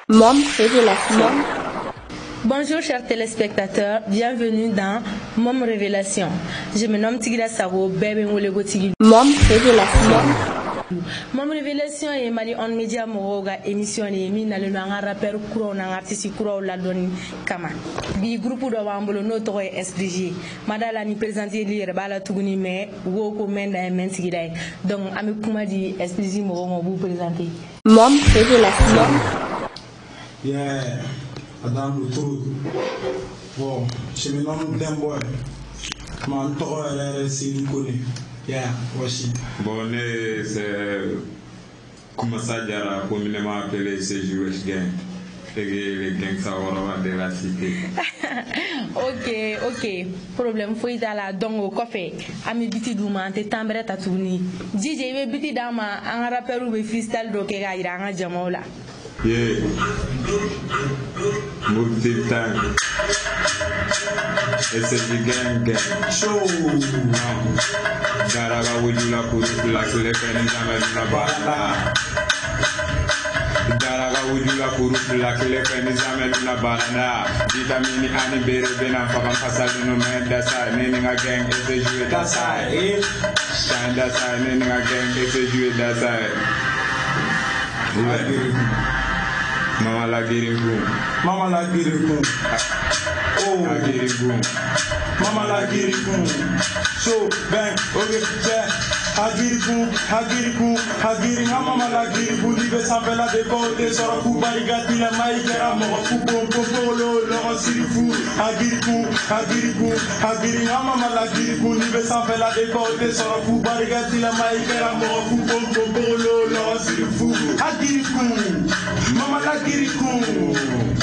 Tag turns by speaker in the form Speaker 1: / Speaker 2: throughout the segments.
Speaker 1: Mom Révélation.
Speaker 2: Bonjour chers téléspectateurs, bienvenue dans Mom Révélation. Je me nomme Tigila Sago, bébé Wolego Tigil.
Speaker 1: Mom Révélation.
Speaker 2: Mom Révélation est Mali on média moga émission ni mi na le nga rappeur kuro na artiste kuro la doni kama. Bi groupe do wambulo no to SDG. Madala ni présenter lire bala tuguni mais wo ko menda men Tigila. Donc ami kuma di SDG mo vous présenter.
Speaker 1: Mom Révélation.
Speaker 3: Yeah, Adam le truc. Bon, je me nomme Demboy. Mon tour est si connu. Yeah, voici.
Speaker 4: Bon, c'est comme ça, Diara, communément appelé CJUH Gang. Les gangs savoir de la cité.
Speaker 2: Ok. Problème faut y aller donc au café. Ami biti duma te tambre tatuni. DJ be biti dama un rappeur ou freestyle do ke ga ira nga jamola.
Speaker 4: Yeah. Move the time. SJUH Gang.
Speaker 3: Show.
Speaker 4: Daraga wujula kurukula kule kani zamelu barana. Daraga wujula kurukula kule kani zamelu barana. Vitamini ani bere bena fakam fasali no men dasa nini nga gang SJUH dasa. Shine dasa nini nga gang SJUH dasa. Mama la girigu.
Speaker 3: Mama la girigu. Oh,
Speaker 4: Agirigu.
Speaker 3: Mama la girigu. So, bang, okay, yeah. Agirigu. Mama la girigu. Libe sampela de côté, sora kuba igati la maïkera, mo kupo lo sirifu. Agirigu. Mama la girigu. Libe sampela de côté, sora kuba igati la maïkera, mo kupo lo sirifu. Agirigu. Mama la girigu.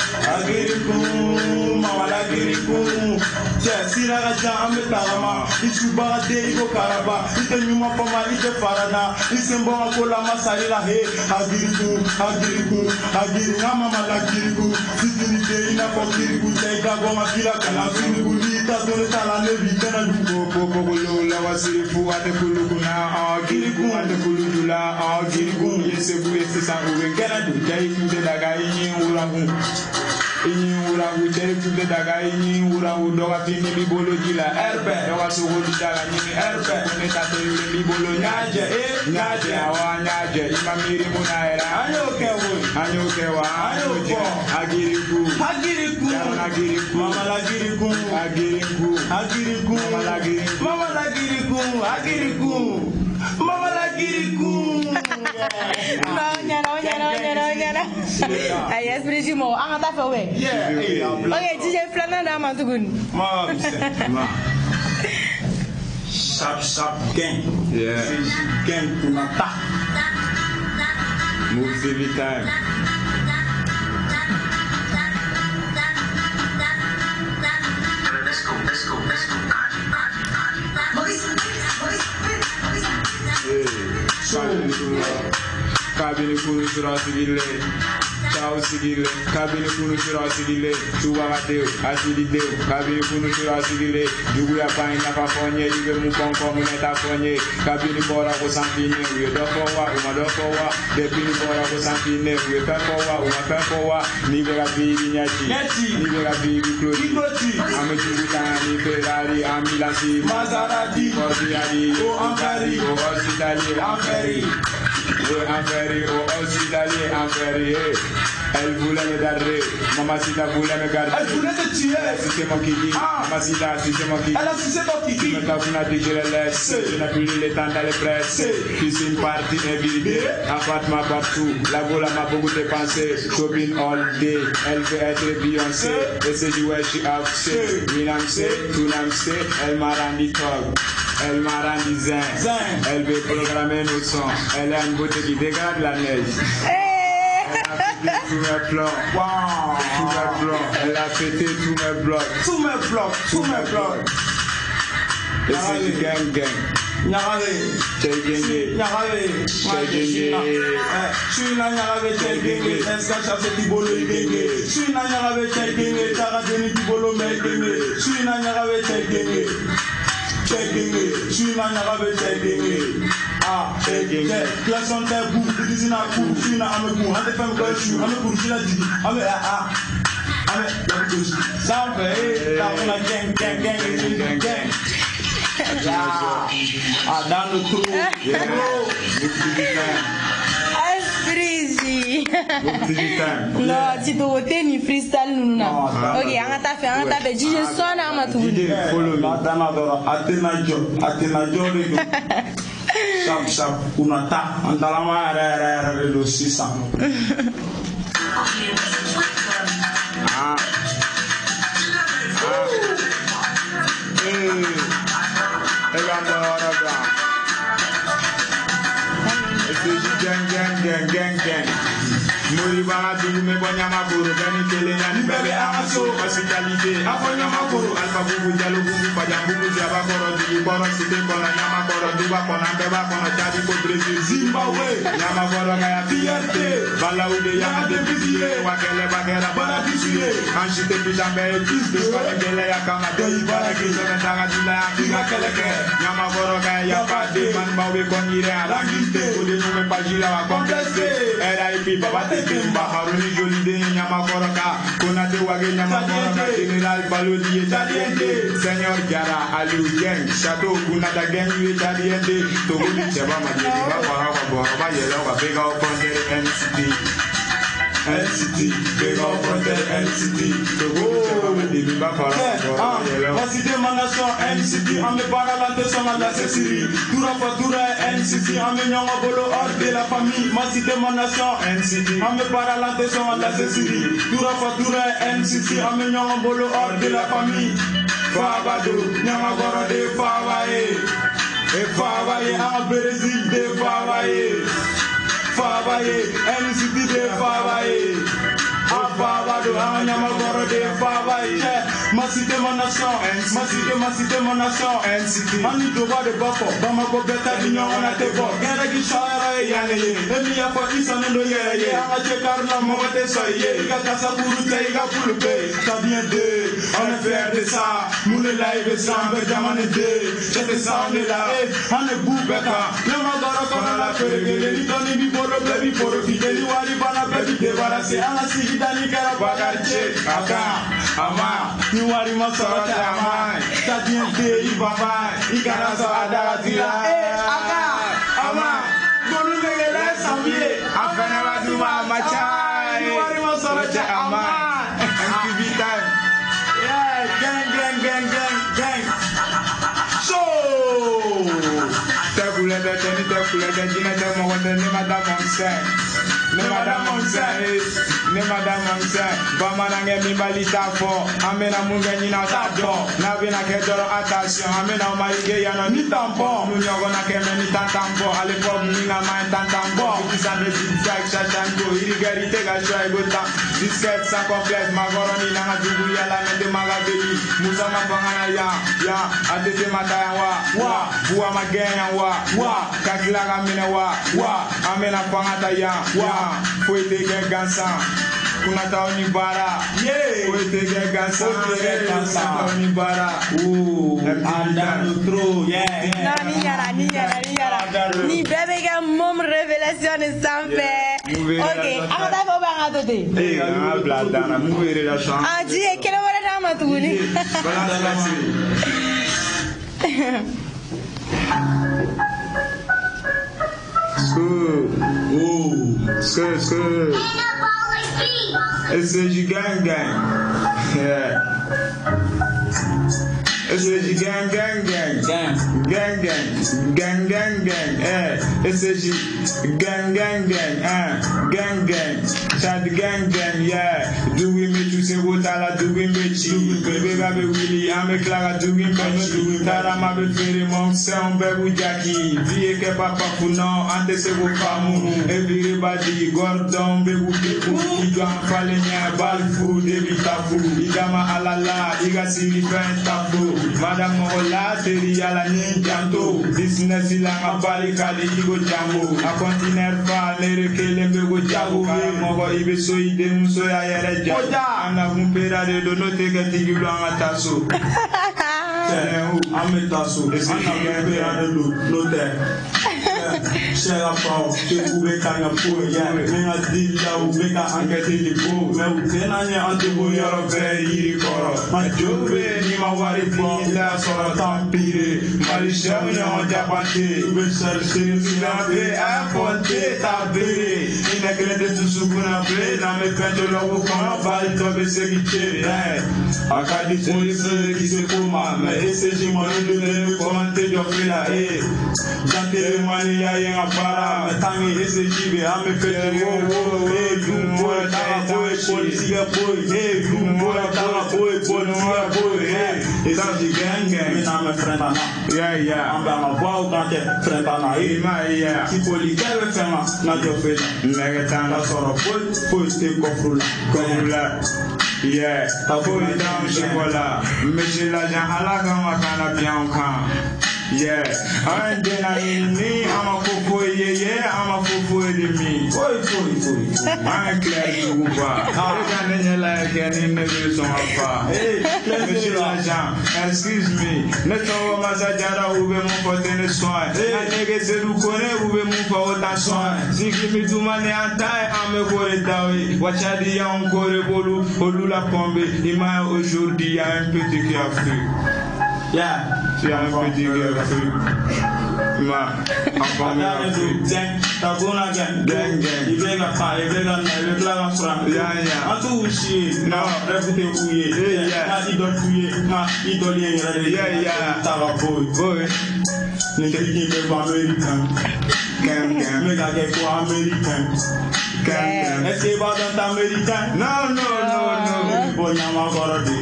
Speaker 3: Mama la girigu. Yeah, sira ja ambe tarama. Isuba de igo karaba. Ite nyuma pama ite farana. Isembo akola masarila he. Agirigu. Mama la girigu. Fitini de ina ko girigu. Tega goma kila kana girigu. Lita dole tala nebi kana dugo.
Speaker 4: Popo la wasirifu ate kulukuna. Agirigu ate kuludula. Agirigu yesebu yesesa uwe kena du. Jai kunde daga inyi urangu. Jai kunde daga inyi urangu. Doga fini bibolo jila erbe. Doga sugo daga nyimi erbe. Kone tate yule bibolo nyaje. Awa nyaje. Imamiri munaera. Anyokewa. Agirigu.
Speaker 3: Mama la girigu. Mama la girigu.
Speaker 2: No. Ay, SDG mo. Ang ata fa we.
Speaker 3: Yeah.
Speaker 2: Okay, DJ Flana da mantugun.
Speaker 3: Ma. Sharp gang.
Speaker 4: Yeah.
Speaker 3: Gang kunata.
Speaker 4: Move the time.
Speaker 5: Let's go.
Speaker 4: Kabini kunu sura sigile. Ciao sigile. Kabini kunu sura sigile. Tuwagateo. Asidideo. Kabini kunu sura sigile. Jugu ya pain na kafonye. Ibe mukonko muneta fonye. Kabini bora ko sampine. Uye dofowa. Depini bora ko sampine. Uye pefowa. Nibega bibi nyachi. Nibega bibi kloti. Ame jugu tani Ferrari. Ambulansi.
Speaker 3: Maserati.
Speaker 4: Cordiali.
Speaker 3: Amperi.
Speaker 4: Hospitalier. Amperi. Elle voulait me garder. Mamacita voulait me garder.
Speaker 3: Elle voulait te tuer.
Speaker 4: Si c'est moi qui dis. Mamacita, si c'est moi qui dis.
Speaker 3: Elle a sucé ton kiki.
Speaker 4: Me t'as dit que je le laisse. Je n'ai plus le temps d'aller presse. Cuisine party everyday. Appartement partout. La vola m'a beaucoup dépensé. Shopping all day. Elle veut être Beyoncé. Et c'est du ouais, she upset. Minamse, Tunamse. Elle m'a rendu talk. Elle m'a rendu zen. Elle veut programmer nos sons. Elle a une beauté qui dégrade la neige. Elle a pété tous mes plans. Elle a pété tous mes blocs. Et c'est du gang.
Speaker 3: Nyagabe. Shina nyagabe chegenge. Eska chase tibolo igenge. Shina nyagabe chegenge. Taga deni tibolo megenge. Shina nyagabe chegenge. Shina nyagabe chegenge. Ah, klaxon tɛ bu, dizina ku, sina ame bu, ante fɛn kɛ su, ame kuru sina jigi, ame ame labu gosi. Sanfɛ, ta kuna gɛng. Ah, dans le trou.
Speaker 2: Espriji. No, Tito, wote ni freestyle nuna. Ok, anga tafe, jije sona ama tu.
Speaker 3: Follow me. Atena jo le do. Sap, unata. Antalama re do 600.
Speaker 4: Gang. Muri bana dungu me bonya makuru gani tele nyani bebe aso hospitality afonya makuru alfa bubu jalo bubu pajam bubu jaba koro di koro site koro nyama koro duba kona beba kona jadi ko Brazil Zimbabwe nyama koro kaya fierté balaude ya de bisie wakele bagera bara bisie anjite bijambe fils de koro gele ya kama de bara kizo na daga dila ya keleke nyama koro kaya ya pade man bawe konire arangite kode nyume pajira wa komplese RIP baba Kimba Haruni Jolide Nyama Koroka Konate Wage Nyama Koroka General Balodi Etadiende Seigneur Jara Aliou Gang Chateau Kunata Gang Etadiende Togoli Cheba Madini Bapara Wabora Yellow Wabega Frontier NCT Bega Frontier NCT Togoli Cheba Madini Bapara Wabora Yellow
Speaker 3: Waside Manation NCT Ame Paralante Sona la Cécilie Dura Fatura NCT Ame Nyongo Bolo hors de la famille Masite Manation NCT Ame Paralante Sona la Cécilie Dura Fatura NCT Ame Nyongo Bolo hors de la famille Fabado Nyama Goro de Favaye E Favaye Ame Brésil de Favaye NCT de Favaye Fabado Nyama Goro de Favaye Masite Manation Masite Manation NCT Mani Toba de Bako Bamako Beta Dignon on a te bo Gere ki shara yane Emi ya fa isa nendo yere Anga chekar la mote soye Ika kasa buru te ika pulupe Ça vient de On est fier de ça Moule live sans Benjamin de C'était ça on est là On est boubeka Nyama Goro kona la perege Litoni bi poro baby poro Fideli wali bana baby debarase Anga sigi dani kara bagarche Aka Ama Niwari masarata amai Tadiente ibaba Ikara so adara tira Aka Ama Golu megele samye
Speaker 4: Afena waduma machai
Speaker 3: Niwari masarata amai
Speaker 4: MTV time
Speaker 3: Yeah gang So
Speaker 4: Tekule de jina de mo wende ne madame Onsen ne madame Onsen Bamana nge mi balita fo Amena munge nina tado Na vina ke doro attention Amena umaige yano ni tampo Nunyogo na keme ni tantampo Alefog nina main tantampo Kitisa de zigzag shashanko Irigari tega shwa egota Disket sa complete Magoro ni nanga jugu yala Nende magabeli Musa mapangana ya Atete mataya wa Buwa magenya wa Kakila kamene wa Amena pangata ya Foi te gansa Kunata onibara Foi te gansa Kunata onibara
Speaker 3: Andando trop
Speaker 2: Non, ni bébé ga mom révélation sanfé. Ok, anga ta fo ba ngato te.
Speaker 4: Bladana muere la chance.
Speaker 2: Ah, ji kele wala na matuni.
Speaker 4: Skur. Esse de gang. Yeah. Esse de gang. Esse de gang. Chad gang, yeah. Do we meet you say what ala do we meet you? Baby gabe Willie, ame Clara do we meet you? Tara ma be fere mon sound bebu Jackie. Vie ke papa funo ante se go famu. Everybody Gordon bebu Iga falenya balfu debi tafu. Igama alala iga siri fen tafu. Madame Mola teri ala ninjanto. Business ila ngabali kali igo jambo. A container fa nere kele bego jambo. Karamogo ibe so ide muso ya yere jambo. Ana kumpera de dono teke tigi blanca taso. Ame taso. Ana kumpera de no te.
Speaker 3: Share a pound, you make a poor, yeah, men a deal, you make a hunger till you go. Now, then I am to go your very coro. My joke, you my worry for that sort of time period. My showing on Japante, which are saying, I want to be in a credit to Sukuna play, I'm a pendulum of Valid of the secretary. I can't disown the Kuma, my SG money to the commented of Villa A. Jante money, I am a para, a tiny SG, I'm a federal. Hey, you boy, boy, boy, hey, you boy, hey, it's not the gang, I'm a friend. Yeah, I'm a wild friend. Yeah, people, you can't not your face. Negatana sort of boy, take off. Yeah, Tafu down Shibola, Michela Halaga Makana Bianca. Yeah, I'm me, I'm a fufu, yeah, I'm a fufu in me. I'm glad you are. I can't like any news on far. Excuse me, let's go Mazajara who will move for tennis one. I think it's a Lukone who will move for that song. See, give me too many anti, I'm a good day. Watch out the young Korebolu, Olula Pombe, Ima aujourd'hui, un petit qui a fait. Yeah. Si un petit girl free. Ma, encore mieux. Tabuna gang. Il veut la part, il veut la franc. Yeah. En tout chier. Non, répétez ouillé. Yeah. Idole fouillé. Idolien. Yeah. Tava boy. Les critiques américains. Gang. Mega gecko américain. Gang. Est-ce qu'il va dans américain? No. Bon, y'a ma gorodi.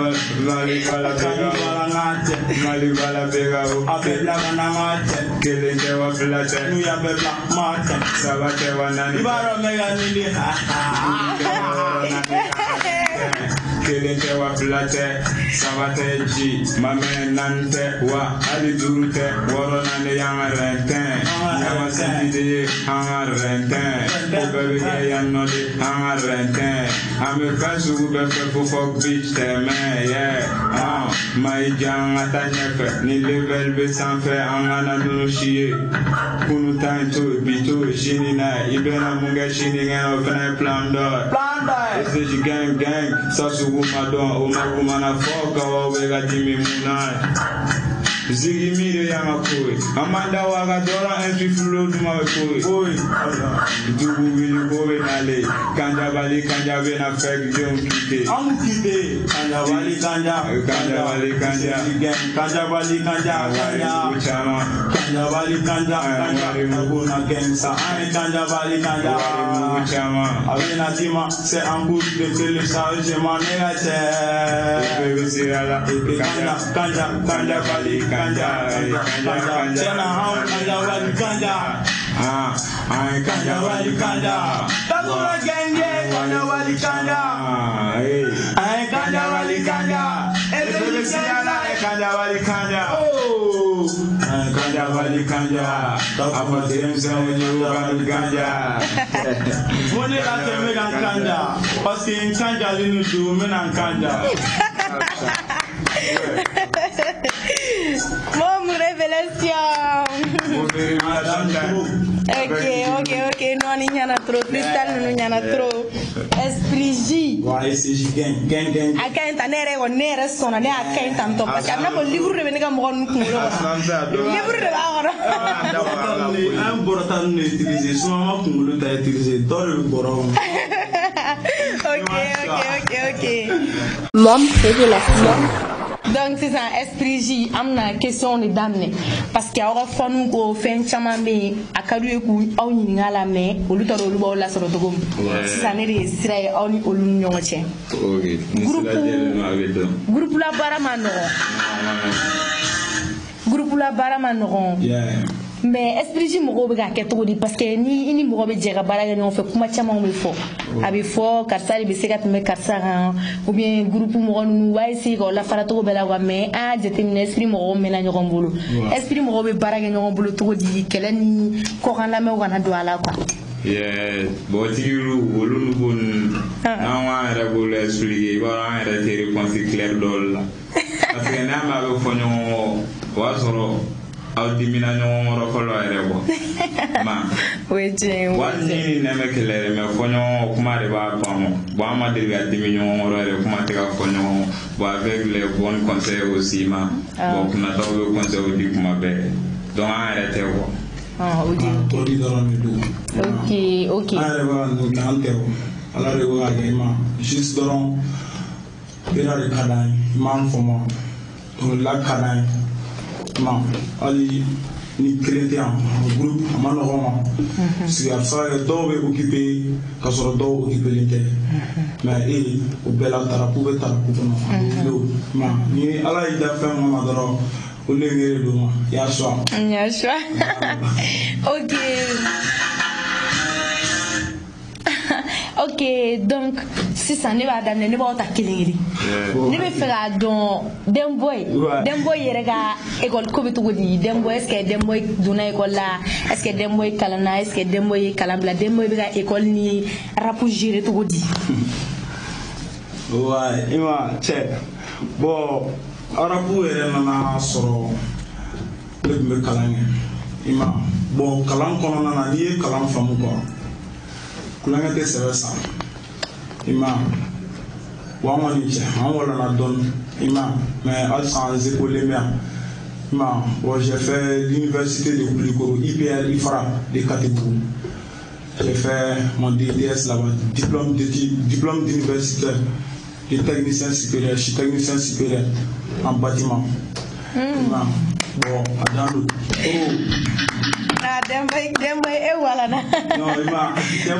Speaker 3: Malibala Bega, avec la Ganamate, que les devoirs placer, nous y avait la Martin, ça va te voir Nani. Kelente wa plate sabate ji mame nante wa ali durute woro nande yang renten yama sendide hang renten obebe yan node hang renten ame kasu be fe fok beach teme yeah mai jang atanyefe ni level be sanfe angana no shie kunu tanto bito shini na ibena munga shini ngano fena plan do it's gang sasu Madon, Omagumana Foka, Wega Jimmy Muna. Ziggy Mire Yamakoi, Amanda Wagadora, and Fiflo Dumakoi. Dubu will go in Ale, Kanjabali, Kanjavena Fag, John Kite. Amkite, Kanjavali, Kanjavali, Kanjavali, Kanjavali, Kanjavali, Gensa, and Kanjavali, Kanjavali, Avena Tima, say Ambu, the Telesage, Manea, Kanjavali, Kanjawali Kanja, apa dem sama nyuruh Kanja. Mone la teme Kanja, parce que Kanja linu tu menang Kanja.
Speaker 2: Mon révélation. Ok. Non, il y en a trop. Cristal, il y en a trop. Esprit J.
Speaker 3: Ouais, c'est J. Gang.
Speaker 2: A quand t'as n'ère on n'ère son année à quand t'as top. Parce qu'il y a un livre de venir à mon livre de la
Speaker 3: un borotan utilisé. Souvent, on l'a utilisé dans le boron.
Speaker 2: Ok.
Speaker 1: Mom révélation.
Speaker 2: Donc c'est ça, esprit J, amna question de damne parce que aura fonu ko fen chama be akadu ku aw ni ngala me olu taro lu la soro to gom c'est ça ne re sira aw ni olu nyonche groupe la barama no mais esprit J mo be ga keto di parce que ni mo be jega baraga no fe kuma chama mo fo abi fo karsa be segat me karsa ou bien groupe mo nu way si ko la fara to be la wa mais a jetemine esprit mo me la nyoko mbulu esprit mo be baraga nyoko mbulu to di kelani ko kan la me wana do ala quoi
Speaker 4: botiru wolu bon awa rabul esprit ba ra te réponse claire dol parce que na ma be fonyo wa soro aw dimina ɲɔgɔn kɔrɔ fɔlɔ yɛrɛ bɔ ma wari ɲini nɛmɛ kɛlɛ yɛrɛ mɛ fɔ ɲɔgɔn kuma de b'a ban bon an ma deli ka dimi ɲɔgɔn kɔrɔ yɛrɛ kuma tɛ ka fɔ ɲɔgɔn bon avec les bons conseils aussi ma bon kunnataw bɛ conseils di kuma bɛɛ donc an yɛrɛ tɛ quoi
Speaker 3: tɔdi dɔrɔn de don
Speaker 2: ok
Speaker 3: an yɛrɛ b'a nin kɛ an tɛ o ala de bɛ ka kɛ ma juste dɔrɔn bɛɛ de ka d'an ye i m'an faamu dɔnkilida ka d'an ye ma hali ni kelen tɛ yan o groupe a ma nɔgɔn ma parce que a bɛ se ka kɛ dɔw bɛ occupé ka sɔrɔ dɔw occupélen tɛ mais o bɛɛ la tarapu bɛ tarapu kɔnɔ ma ni ala y'i da fɛn min ma dɔrɔn o le ngere do ma y'a choix
Speaker 2: ok donc sisan ne b'a daminɛ ne b'aw ta kelen ne bɛ fɛ k'a dɔn Demboy yɛrɛ ka école ko bɛ cogo di Demboy est-ce que Demboy donna école la est-ce que Demboy kalanna est-ce que Demboy ye kalan bila Demboy bɛ ka école ni rap gérer cogo di
Speaker 3: ouais ima cɛ bon arabu yɛrɛ nana sɔrɔ ne tun bɛ kalan kɛ ima bon kalan kɔnɔna na n'i ye kalan faamu quoi kulonkɛ tɛ sɛbɛ san ima bon an kɔni cɛ an wɔlɔnna dɔɔni ima mais halisa an école yan ima bon j'ai fait l'université de Kulikoro IPR IFRA de Katibou j'ai fait mon DDS là-bas diplôme d'universitaire de technicien supérieur, je suis technicien supérieur en bâtiment. Bon, Adano.
Speaker 2: Demboy voilà na.
Speaker 3: Non, il m'a.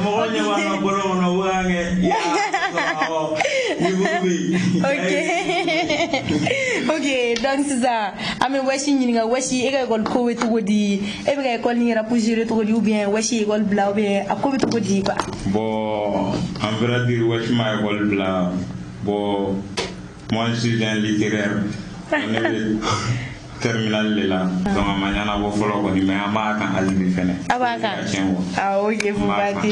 Speaker 2: Ok, donc c'est ça. Ame washi nyinga washi école ko wetu di e be école ni rap gérer to di ou bien washi école bla ou bien akobe to di quoi.
Speaker 4: Bon, en vrai dire washi ma école bla. Bon, moi je suis un littéraire. On est terminal là. Donc mañana vou follow ko ni mais ama kan albi fene.
Speaker 2: Abaka. Ah ok, vous battez.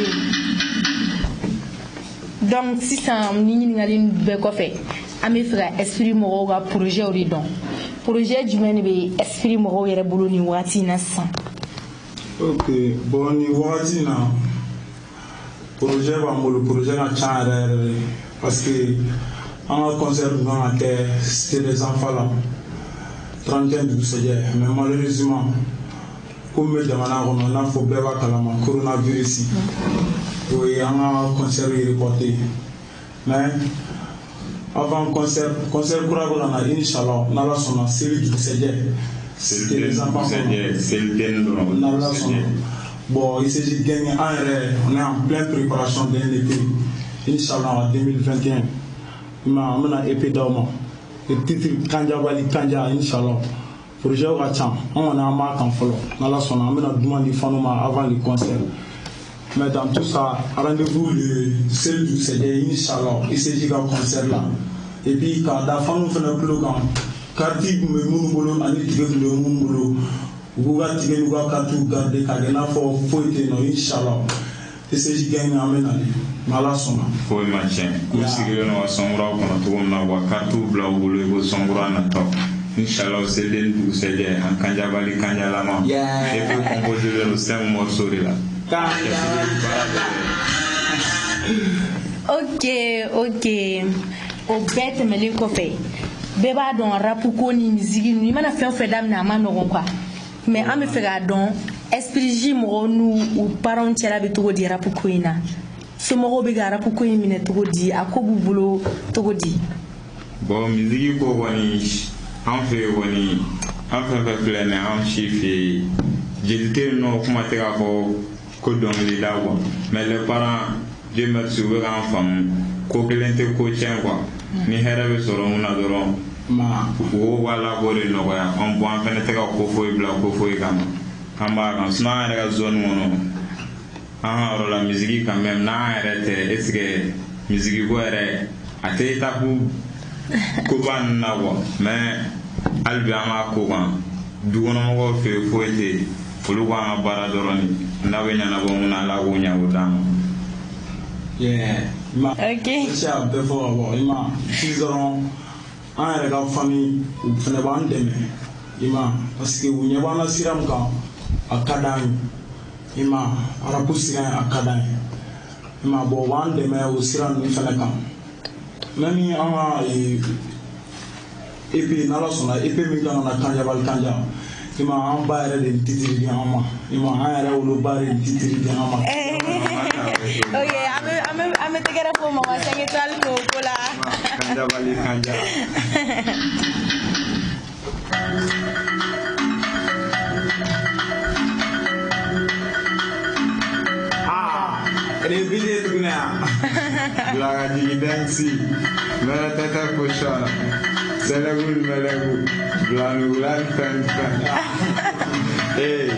Speaker 2: Donc si ça ni ngali be ko fe. Ami frère esprit mo ga projet o di don. Projet du men be esprit mo yere bolo ni wati na san.
Speaker 3: Ok, bon ni wati na projet ba mo le projet na chare parce que en concert c'était des enfants là 31 du Seigneur mais malheureusement comme on a fait beba kalama coronavirus oui en concert reporté mais avant concert kura na inshallah na la sona série du Seigneur c'était les enfants c'est le bon il s'agit de gagner on est en pleine préparation d'un été inshallah en 2021 ma amena épée d'homme le titre Kanja Bali Kanja inshallah projet au Racham on a marqué en follow dans la son amena demande fanoma avant le concert mais dans tout ça rendez-vous le seul du CD inshallah il s'agit d'un concert là et puis quand la femme fait le slogan quartier me munubolo ani tigé le munubolo uga tigé uga katu garder kagena fo foité no inshallah et s'agit gagner amena mala sona
Speaker 4: foi machin kusigiro no songra kono to na wa kartu bla bulu go songra na to inshallah c'est den du c'est en Kanja Bali Kanja lama et peut composer le 5 morceaux là
Speaker 2: ok o bête me le ko fe beba don rap ko ni musique ni mana fe dam na ma no quoi mais am fe ga don esprit jimo nu ou parents tela be to di rap ko ina so mo be ga rap ko ina to di akobu bulo to di
Speaker 4: bon musique ko woni en fait plein en chiffre j'étais non comment te ga ko don li da quoi mais les parents Dieu merci ou en femme ko kelente ko tien quoi ni herabe soro muna doron
Speaker 3: ma
Speaker 4: wo wala bore no ya on bon fene te ka ko foi bla ko foi kamba kan sna era zone mono ro la musique quand même na arrêté est-ce que musique ko era ate ta ko ban na wo mais albi ama ko kan du wono mo fe foite fulu ko bara doroni na we nyana bo na la wo nya wo dam
Speaker 2: ok
Speaker 3: c'est un peu fort bon ima 6 ans un la famille fene ban deme ima parce que u ɲɛ b'an na sira min kan a ka d'an ye ima arabu sira a ka d'an ye ima bon u b'an dɛmɛ o sira ninnu fɛnɛ kan même ni an ka EP n'ala sɔnna EP min kan ka na Kanja Bali Kanja ima an ba yɛrɛ de titiri di an ma ima an yɛrɛ woloba de titiri di an ma.
Speaker 2: Ok, an bɛ tɛgɛrɛ fɔ Mama 5 étoiles ko ko la.
Speaker 4: Kanja Bali Kanja. Revide tuguna. Blaga digi dansi. Mera tata koshana. Selagul melagul. Blanu lan fan. Hey.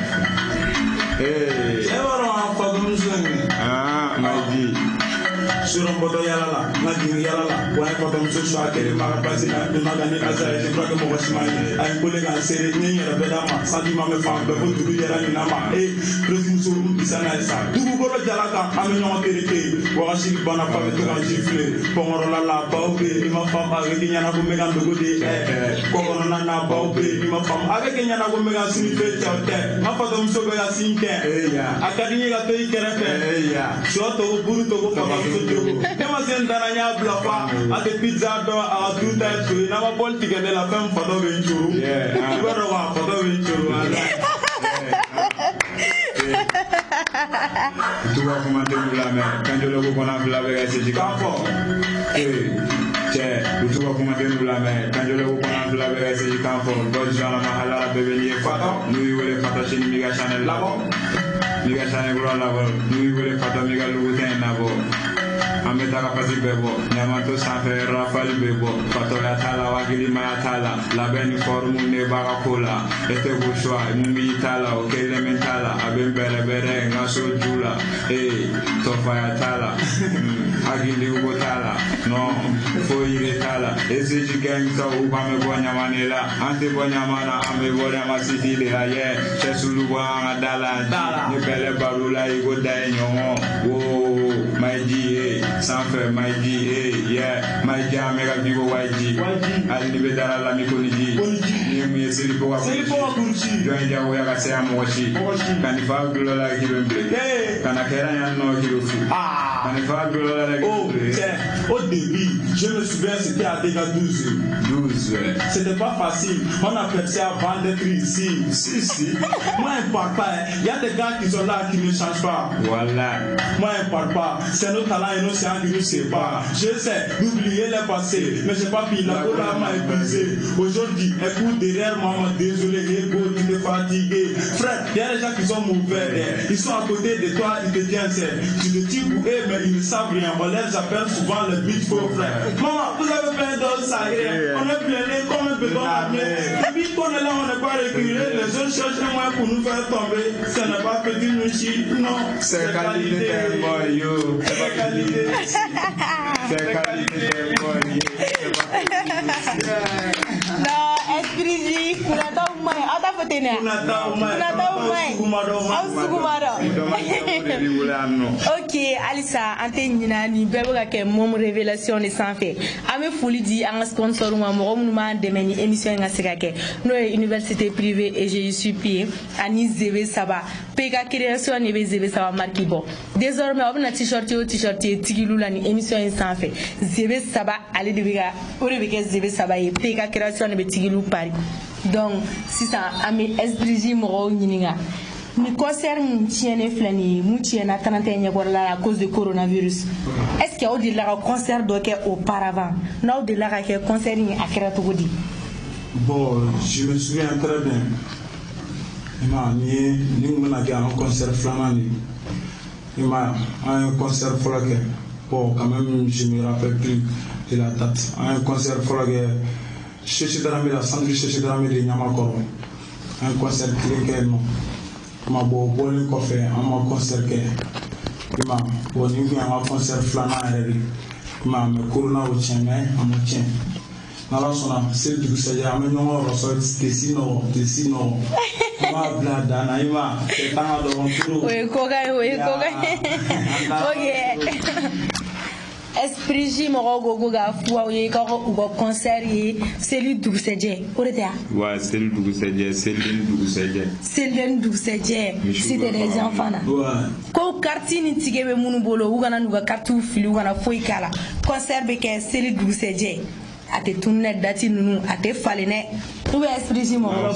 Speaker 4: Hey.
Speaker 3: Ewa ro fa dum zeng.
Speaker 4: Ah, maji.
Speaker 3: Suron bodo yala la, ngadi yala la. Wa fa dum so so akere ma pasi na de magani azare je crois que mo washimani. Ay kolega sere ni yara bedama. Sadi ma me fa be ko dudu yara ni na ma. President so bisana sa. Dugu bolo jalaka am ñoo tereke. Wa shi bana fa be to jifle. Pongoro la baube ima fam avec nyana ko megan do gode. Ko na baube ima fam avec nyana ko megan sini fe chawte. Ma fa dum so be ya sinke. Akadi ga to ikere so to buru to ko fa so Kama sendana nya blafa ate pizza do a two times so na ma bol tigene la femme photo venture ibaro wa photo venture
Speaker 4: tu vas commenter la mer quand je le connais la vérité c'est campo tu vas commenter la mer quand je le connais la vérité c'est campo god jana mahala bebeli fata nous wele fata chez miga channel labo miga channel labo nous wele fata miga lugutin nabo Ameta kapasi bebo, nyamato sanfe rafali bebo, pato ya tala wagili maya tala, la beni formu ne barakola, ete bushwa, mumi tala, okele mentala, aben bere ngaso jula, tofa ya tala, agili ugo tala, no, foire tala, ese jigengsa ubame bonya manela, ante bonya mana, ame bonya masitile la ye, chesulu wanga dala, ne bele barula igo daenyo, wo, maiji, sanfɛ maiji yeah maiji amega bigo waiji ali ni bedara la mikoniji ni mu yesiri ko wa kurci don ja wo ya ka se amoshi kan fa gulo la kibembe kana kera yan no kilofu kan fa gulo la kibembe
Speaker 3: au début je me souviens c'était à Dega 12 c'était pas facile on a percé à vendre ici si moi je parle pas il y a des gars qui sont là qui ne changent pas
Speaker 4: voilà
Speaker 3: moi je parle pas c'est nos talents et nos sciences qui nous séparent je sais d'oublier le passé mais j'ai pas fini la cola m'a épuisé aujourd'hui écoute derrière maman désolé Ego tu t'es fatigué frère il y a des gens qui sont mauvais ils sont à côté de toi ils te tiennent tu te tires pour eux mais ils ne savent rien on les appelle souvent le big faux frère maman vous avez plein d'eau sacrée on est plein comme un bébé depuis qu'on est là on n'est pas reculé les autres cherchent un moyen pour nous faire tomber ce n'est pas petit nous chie non
Speaker 4: c'est qualité boy yo c'est qualité c'est qualité boy
Speaker 2: non esprit kunata umai ata fotene kunata umai ok alisa ante nyina ni bebe ka ke mom révélation de sans fait ame foli di an sponsor mo mo ma demeni émission nga sekake no université privée et je suis pied ani zebe saba peka création ni zebe saba marki bon désormais on a t-shirt tigilula ni émission sans fait zebe saba ale de biga ore beke zebe saba e peka création ni tigilu Paris donc si ça ami SDG mo nyininga mi concert mu tiene flani mu tiena 31 à cause du coronavirus est-ce qu'il y a eu de concert donc auparavant non de la concert ni akira to godi
Speaker 3: bon je me souviens très bien ni mona ga un concert flamandi un concert folake bon quand même je me rappelle plus de la date un concert folake Cheche Dramé la centre Cheche Dramé de Nyamakoro un concert clé non ma bo boni ko fe am concert ke ma bo ni bi am concert flana ere ma me corona o cheme am chen na la sona c'est du ça ya me no ro so tesino ma blada na ima te tanga do on turu
Speaker 2: we ko ga OK esprit ji mɔgɔw ko ka fɔ ye ka u ka concert ye seli dugusɛjɛ o de tɛ
Speaker 4: wa seli dugusɛjɛ seli dugusɛjɛ
Speaker 2: cité des enfants na ko carte ni tige bɛ minnu bolo u kana n'u ka carte fili u kana foyi k'a la concert bɛ kɛ seli dugusɛjɛ a tɛ tunu dɛ date ninnu a tɛ falen dɛ ou bien esprit ji mɔgɔw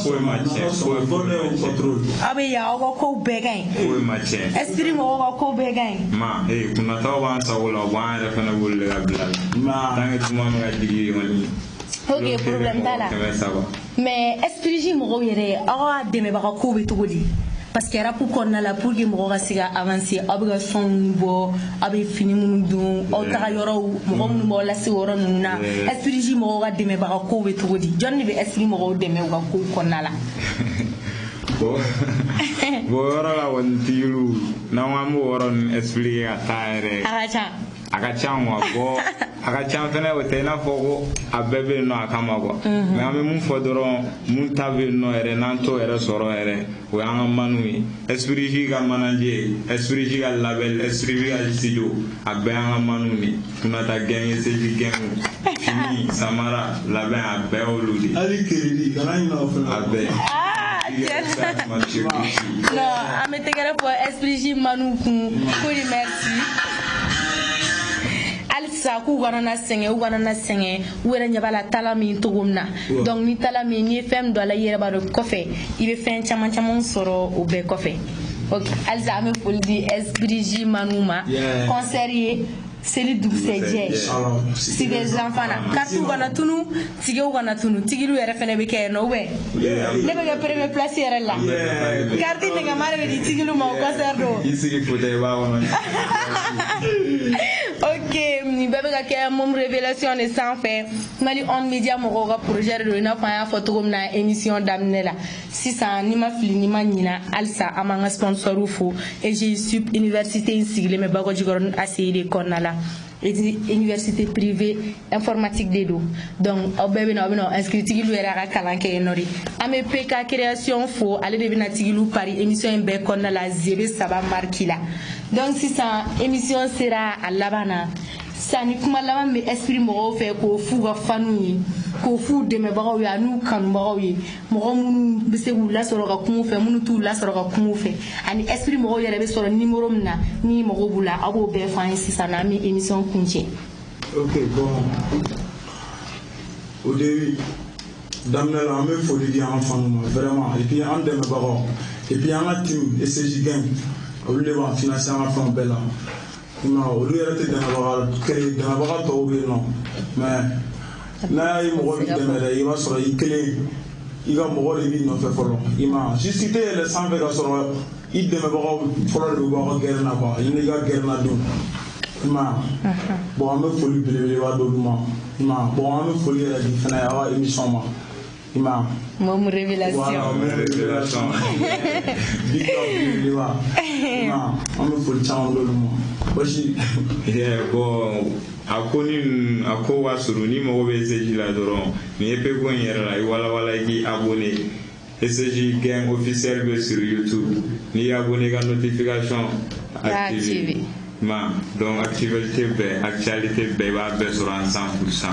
Speaker 2: a bɛ yan aw ka kow bɛɛ ka ɲi esprit mɔgɔw ka kow bɛɛ ka ɲi
Speaker 4: ma kunnataw b'an sago la u b'an yɛrɛ fana bolo de ka bila la tant que tuma min ka digi kɔni
Speaker 2: ok problème t'a la mais esprit ji mɔgɔw yɛrɛ aw ka dɛmɛbaga kow bɛ cogo di parce que rap kɔnɔna la pour que mɔgɔ ka se ka avancer aw bɛ ka son minnu bɔ aw bɛ fini minnu don aw taga yɔrɔw mɔgɔ minnu b'aw lase yɔrɔ ninnu na esprit ji mɔgɔw ka dɛmɛbaga kow bɛ cogo di jɔn de bɛ esprit mɔgɔw dɛmɛ u ka kow kɔnɔna la
Speaker 4: bon yɔrɔ la kɔni tigilu n'an k'an b'o yɔrɔ ninnu expliquer ka taa yɛrɛ a ka ca quoi bon a ka ca fɛnɛ o tɛ i n'a fɔ ko a bɛɛ bɛ yen nɔ a kama quoi mais an bɛ mun fɔ dɔrɔn mun ta bɛ yen nɔ yɛrɛ n'an t'o yɛrɛ sɔrɔ yɛrɛ o y'an ka manu ye esprit ji ka manager esprit ji ka label esprit ji ka studio a bɛɛ y'an ka manu de Kunata gang SG gang fini samara labɛn a bɛɛ y'olu de
Speaker 3: hali crédit kana ɲinɛ o fɛnɛ
Speaker 4: a bɛɛ
Speaker 2: non an bɛ tɛgɛrɛ fɔ esprit ji manu kun ko ni merci alisa k'u kana na sɛgɛn u yɛrɛ ɲɛ b'a la tala min cogo min na donc ni tala min n'i ye fɛn dɔ a la i yɛrɛ b'a dɔn kɔfɛ i bɛ fɛn caman sɔrɔ o bɛɛ kɔfɛ ok alisa an bɛ foli di esprit ji manu ma concert ye seli dugusɛjɛ cité des enfants na kartiw kana tunu tigew kana tunu tigilu yɛrɛ fɛnɛ bɛ kɛ yen nɔ ne bɛ kɛ premier place yɛrɛ la carte nɛgɛma de bɛ di tigilu ma o concert don
Speaker 4: i sigi fauteuil b'a kɔnɔ
Speaker 2: ok nin bɛɛ bɛ ka kɛ Mom Révélation de sanfɛ Mali On Media mɔgɔw ka projet de don i n'a fɔ an y'a fɔ cogo min na émission daminɛ la sisan ni ma fili ni ma ɲina halisa an b'an ka sponsorw fo EG Sup université in sigilen bɛ Bakɔjikɔrɔ ACI de kɔnɔna la université privée informatique de do donc aw bɛɛ bɛ na aw bɛ na inscrit tigilu yɛrɛ a ka kalan kɛ yen nɔ de an bɛ PK création fo ale de bɛ na tigilu pari émission in bɛɛ kɔnɔna la zebe saba marki la donc sisan émission sera a laban na sisan ni kuma laban bɛ esprit mɔgɔw fɛ k'o f'u ka faniw ye k'o f'u dɛmɛbagaw ye an'u kanubagaw ye mɔgɔ minnu bɛ se k'u lasɔrɔ ka kuma u fɛ minnu t'u lasɔrɔ ka kuma u fɛ ani esprit mɔgɔw yɛrɛ bɛ sɔrɔ numéro min na ni mɔgɔw b'u la aw b'o bɛɛ fɔ an ye sisan n'an bɛ émission kuncɛ.
Speaker 3: ok bon au début daminɛ la an bɛ foli di an faniw ma vraiment et puis an dɛmɛbagaw et puis an ka team SG gang olu de b'an financer an ka fɛnw bɛɛ la non olu yɛrɛ tɛ dɛmɛbaga tɔw bɛ yen nɔ mais n'a ye mɔgɔ min dɛmɛ dɛ i b'a sɔrɔ i kelen i ka mɔgɔ de b'i nɔfɛ fɔlɔ i ma juste i tɛ yɛlɛ sanfɛ ka sɔrɔ i dɛmɛbagaw fɔlɔ de b'aw ka gɛrɛ na quoi i n'i ka gɛrɛ na don i ma bon an bɛ foli belebeleba d'olu ma i ma bon an bɛ foli yɛrɛ di fɛnɛ aw ka émission ma i ma
Speaker 2: Mom Révélation
Speaker 3: voilà Mom Révélation big up belebeleba i ma an bɛ foli caman d'olu ma basi
Speaker 4: bon a ko ka surun ni mɔgɔ bɛ SG la dɔrɔn ni ye pe ko in yɛrɛ la i walawala i k'i abonné SG gang officiel bɛ sur YouTube n'i y'i abonné i ka notification activé ma donc actualité bɛɛ i b'a bɛɛ sɔrɔ en 100%.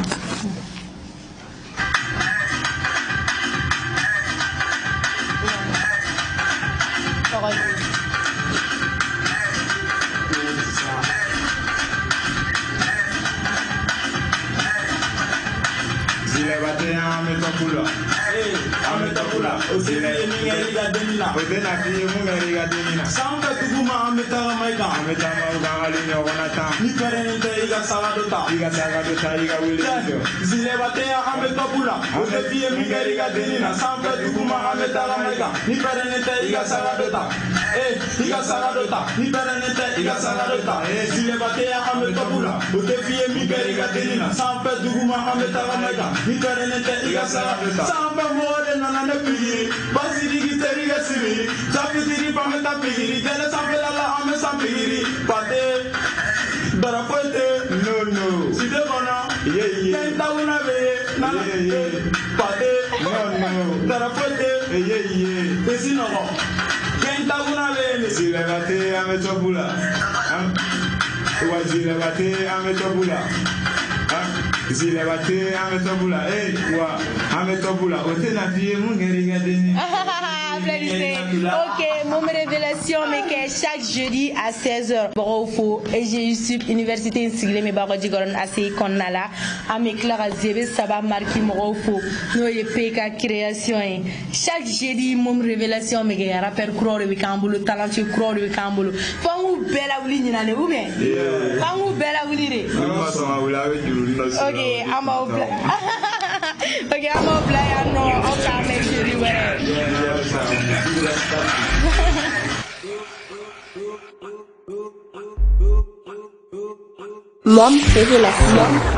Speaker 4: Ametapula osile minga iga denina odena fiye munga iga denina samba tuguma ametara maika ametama ugali ni onata ni perenite iga sagadota iga wili zile batea ametapula osile minga iga denina samba tuguma ametara maika ni perenite iga sagadota ni perenite iga sagadota zile batea ametapula osile minga iga denina samba tuguma ametara maika ni perenite iga sagadota samba more nana ne pigiri basiri giteri gasiri sapitiri pameta pigiri dele sapela la ame sapigiri pate barapote no side bona tenta una be nana pate no barapote besino tenta una be Zilevate ametobula. Zilevate ametobula. Zilevate ametobula. Wa ametobula. Ote na vie mungeri deni.
Speaker 2: Ok, mon révélation, mais que chaque jeudi à 16h, Borofo, et j'ai eu Université Insiglé, mais Baroji Goron, assez Konala, à mes Clara Zébé, Saba Marki Morofo, nous y PK création. Chaque jeudi, mon révélation, mais que rappeur Croix de Cambulo, talentueux Croix de Cambulo. Fangou Bella Ouli, n'a ou bien? Fangou Bella Ouli. Ok, I'm out. Ok, I'm out. I know, I'll make sure you wear it.
Speaker 1: Mom révélation.